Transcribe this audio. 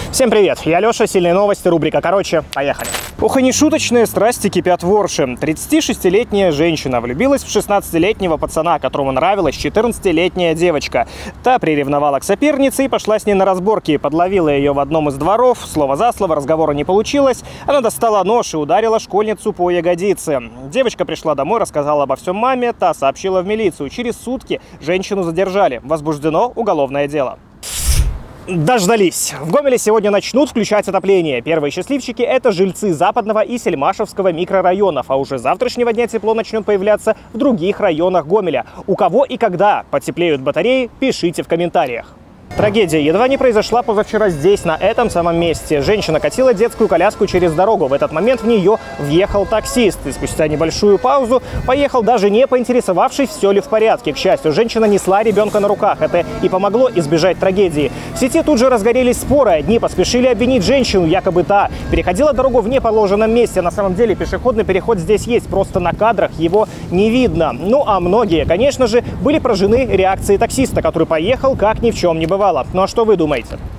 Всем привет, я Леша, сильные новости, рубрика «Короче». Поехали. Ох, и нешуточные страсти кипят в Орше. 36-летняя женщина влюбилась в 16-летнего пацана, которому нравилась 14-летняя девочка. Та приревновала к сопернице и пошла с ней на разборки. Подловила ее в одном из дворов, слово за слово, разговора не получилось. Она достала нож и ударила школьницу по ягодице. Девочка пришла домой, рассказала обо всем маме, та сообщила в милицию. Через сутки женщину задержали. Возбуждено уголовное дело. Дождались. В Гомеле сегодня начнут включать отопление. Первые счастливчики – это жильцы Западного и Сельмашевского микрорайонов. А уже с завтрашнего дня тепло начнет появляться в других районах Гомеля. У кого и когда потеплеют батареи, пишите в комментариях. Трагедия едва не произошла позавчера здесь, на этом самом месте. Женщина катила детскую коляску через дорогу. В этот момент в нее въехал таксист. И спустя небольшую паузу поехал, даже не поинтересовавшись, все ли в порядке. К счастью, женщина несла ребенка на руках. Это и помогло избежать трагедии. В сети тут же разгорелись споры. Одни поспешили обвинить женщину, якобы та переходила дорогу в неположенном месте. На самом деле пешеходный переход здесь есть, просто на кадрах его не видно. Ну а многие, конечно же, были поражены реакцией таксиста, который поехал как ни в чем не бывало. Ну а что вы думаете?